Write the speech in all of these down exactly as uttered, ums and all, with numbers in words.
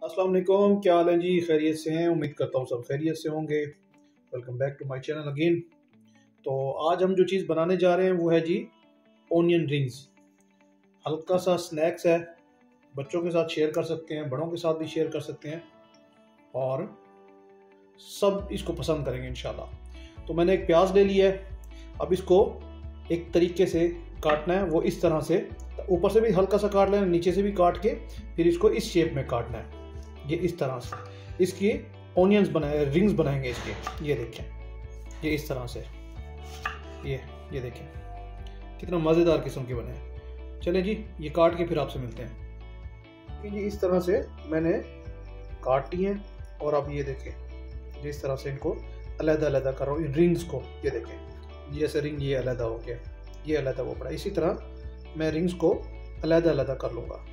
अस्सलाम वालेकुम, क्या हाल है जी? खैरियत से हैं? उम्मीद करता हूँ सब खैरियत से होंगे। Welcome back to my channel again. तो आज हम जो चीज़ बनाने जा रहे हैं वो है जी ओनियन रिंग्स। हल्का सा स्नैक्स है, बच्चों के साथ शेयर कर सकते हैं, बड़ों के साथ भी शेयर कर सकते हैं और सब इसको पसंद करेंगे इंशाल्लाह। तो मैंने एक प्याज ले लिया है, अब इसको एक तरीके से काटना है, वो इस तरह से, ऊपर से भी हल्का सा काट लेना, नीचे से भी काट के फिर इसको इस शेप में काटना है, ये इस तरह से। इसकी ओनियंस बनाए, रिंग्स बनाएंगे इसके। ये देखें, ये इस तरह से, ये ये देखें कितना मज़ेदार किस्म के बने हैं। चले जी, ये काट के फिर आपसे मिलते हैं। ये इस तरह से मैंने काट ली हैं और अब ये देखें, जिस तरह से इनको अलग अलग कर रहा हूँ रिंग्स को। ये देखें, जैसे रिंग ये अलग हो गया, ये अलग वो पड़ा, इसी तरह मैं रिंग्स को अलग अलग कर लूँगा।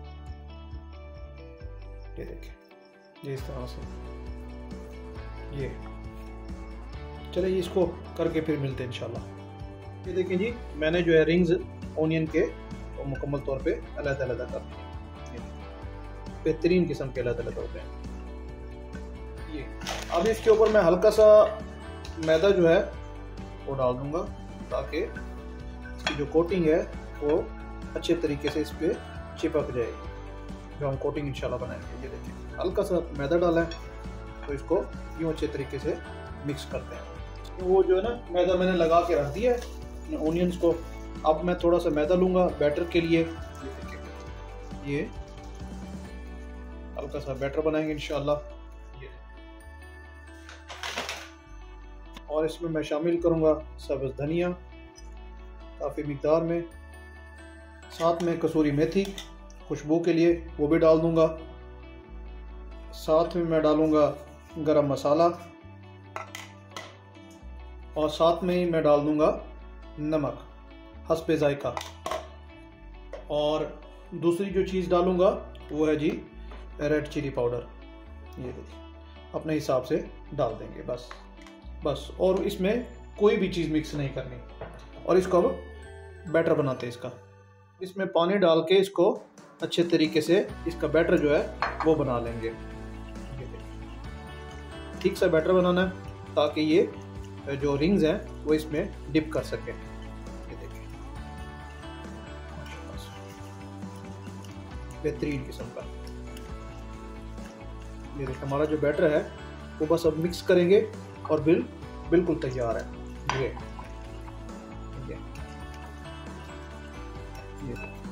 ये देखें, ये इस तरह से, ये चले ये इसको करके फिर मिलते हैं इंशाल्लाह। ये देखें जी, मैंने जो है रिंग्स ओनियन के तो मुकम्मल तौर पे अलग अलग कर दिए, बेहतरीन किस्म के अलग अलग होते हैं ये। अब इसके ऊपर मैं हल्का सा मैदा जो है वो डाल दूंगा ताकि इसकी जो कोटिंग है वो अच्छे तरीके से इस पर चिपक जाएगी, जो हम कोटिंग इंशाल्लाह बनाएंगे। ये देखिए, हल्का सा मैदा डाला है तो इसको यूँ अच्छे तरीके से मिक्स करते हैं। तो वो जो है ना, मैदा मैंने लगा के रख दिया है ओनियंस को। अब मैं थोड़ा सा मैदा लूँगा बैटर के लिए। ये देखिए, ये हल्का सा बैटर बनाएंगे इंशाल्लाह। ये और इसमें मैं शामिल करूँगा सब्ज़ धनिया काफ़ी मिकदार में, साथ में कसूरी मेथी खुशबू के लिए वो भी डाल दूंगा। साथ में मैं डालूंगा गरम मसाला और साथ में ही मैं डाल दूंगा नमक हस्बे जायका। और दूसरी जो चीज़ डालूंगा वो है जी रेड चिली पाउडर। ये देखिए, अपने हिसाब से डाल देंगे बस बस और इसमें कोई भी चीज़ मिक्स नहीं करनी। और इसको अब बैटर बनाते हैं इसका। इसमें पानी डाल के इसको अच्छे तरीके से इसका बैटर जो है वो बना लेंगे। ये देखिए, ठीक सा बैटर बनाना है ताकि ये जो रिंग्स हैं वो इसमें डिप कर सके। ये देखिए, बेहतरीन किस्म का। ये देखिए, हमारा जो बैटर है वो बस अब मिक्स करेंगे और बिल बिल्कुल तैयार है। ये ये ये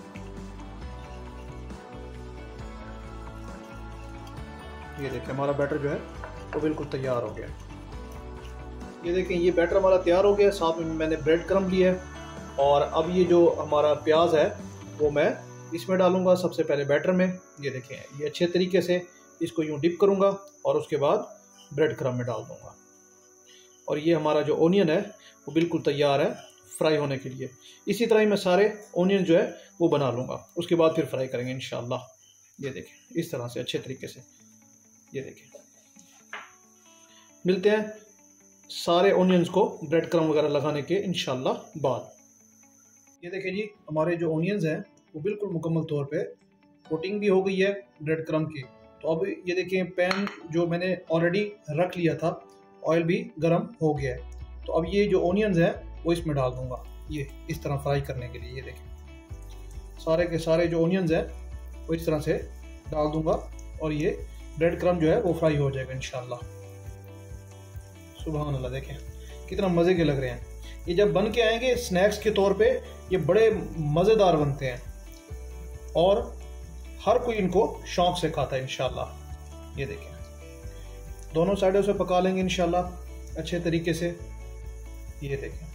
ये देखिए, हमारा बैटर जो है वो बिल्कुल तैयार हो गया। ये देखें, ये बैटर हमारा तैयार हो गया। साथ में मैंने ब्रेड क्रम्ब लिया है और अब ये जो हमारा प्याज है वो मैं इसमें डालूंगा सबसे पहले बैटर में। ये देखें, ये अच्छे तरीके से इसको यूँ डिप करूँगा और उसके बाद ब्रेड क्रम्ब में डाल दूँगा। और ये हमारा जो ओनियन है वो बिल्कुल तैयार है फ्राई होने के लिए। इसी तरह ही मैं सारे ओनियन जो है वो बना लूँगा, उसके बाद फिर फ्राई करेंगे इंशाल्लाह। ये देखें, इस तरह से अच्छे तरीके से। ये देखें, मिलते हैं सारे ओनियंस को ब्रेड क्रम्ब वगैरह लगाने के इंशाल्लाह बाद। ये देखें जी, हमारे जो ओनियंस हैं वो बिल्कुल मुकम्मल तौर पे कोटिंग भी हो गई है ब्रेड क्रम्ब की। तो अब ये देखें, पैन जो मैंने ऑलरेडी रख लिया था, ऑयल भी गर्म हो गया है। तो अब ये जो ओनियंस हैं वो इसमें डाल दूंगा, ये इस तरह फ्राई करने के लिए। ये देखें, सारे के सारे जो ओनियंस हैं वो इस तरह से डाल दूंगा और ये ब्रेड क्रम्ब जो है वो फ्राई हो जाएगा इंशाल्लाह। सुभान अल्लाह, देखें कितना मज़े के लग रहे हैं। ये जब बन के आएंगे स्नैक्स के तौर पे ये बड़े मज़ेदार बनते हैं और हर कोई इनको शौक से खाता है इंशाल्लाह। ये देखें, दोनों साइडों से पका लेंगे इंशाल्लाह अच्छे तरीके से। ये देखें,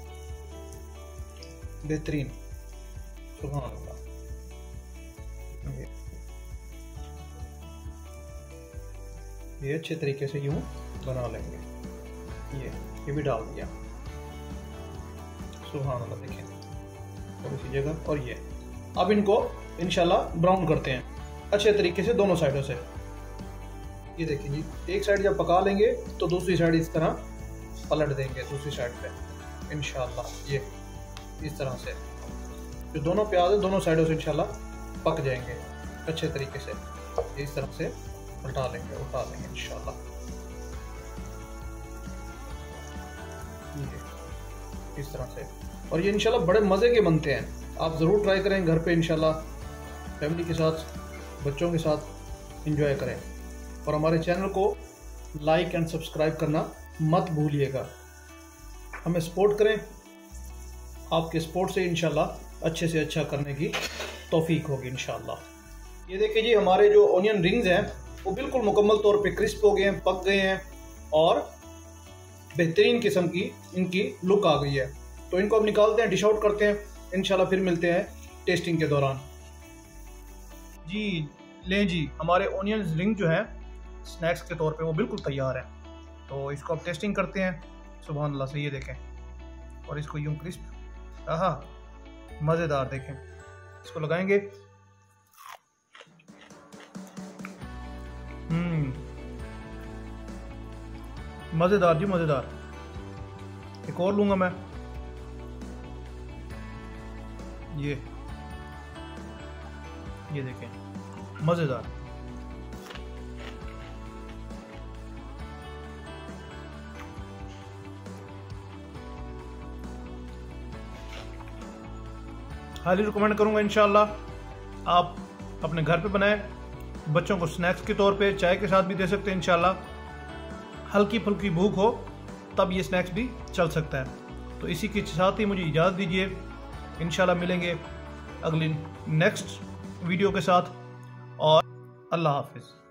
बेहतरीन, सुभान अल्लाह। ये, ये अच्छे तरीके से यूं बना लेंगे। ये ये भी डाल दिया, सुभान अल्लाह। देखें, और इसी जगह, और ये अब इनको इंशाल्लाह ब्राउन करते हैं अच्छे तरीके से दोनों साइडों से। ये देखिए जी, एक साइड जब पका लेंगे तो दूसरी साइड इस तरह पलट देंगे दूसरी साइड पे इंशाल्लाह। ये इस तरह से जो दोनों प्याज दोनों साइडों से इंशाल्लाह पक जाएंगे अच्छे तरीके से। इस तरफ से उल्टा लेंगे उठा लेंगे इंशाल्लाह। ये इस तरह से, और ये इंशाल्लाह बड़े मज़े के बनते हैं। आप ज़रूर ट्राई करें घर पे इंशाल्लाह, फैमिली के साथ, बच्चों के साथ इंजॉय करें। और हमारे चैनल को लाइक एंड सब्सक्राइब करना मत भूलिएगा। हमें सपोर्ट करें, आपके सपोर्ट से इंशाल्लाह अच्छे से अच्छा करने की तौफीक होगी इंशाल्लाह। ये देखिए जी, हमारे जो ऑनियन रिंग्स हैं वो बिल्कुल मुकम्मल तौर पे क्रिस्प हो गए हैं, पक गए हैं और बेहतरीन किस्म की इनकी लुक आ गई है। तो इनको अब निकालते हैं, डिश आउट करते हैं, इंशाल्लाह फिर मिलते हैं टेस्टिंग के दौरान। जी लें जी, हमारे ऑनियन रिंग जो है स्नैक्स के तौर पे वो बिल्कुल तैयार है। तो इसको अब टेस्टिंग करते हैं। सुभान अल्लाह से, ये देखें, और इसको यूं क्रिस्प, आहा मज़ेदार, देखें, इसको लगाएंगे। हम्म मज़ेदार जी, मज़ेदार। एक और लूँगा मैं, ये ये देखें, मज़ेदार। हाईली रिकमेंड करूँगा इंशाल्लाह। आप अपने घर पे बनाएं, बच्चों को स्नैक्स के तौर पे चाय के साथ भी दे सकते हैं इंशाल्लाह। हल्की फुल्की भूख हो तब ये स्नैक्स भी चल सकता है। तो इसी के साथ ही मुझे इजाज़त दीजिए, इंशाल्लाह मिलेंगे अगली नेक्स्ट वीडियो के साथ, और अल्लाह हाफिज़।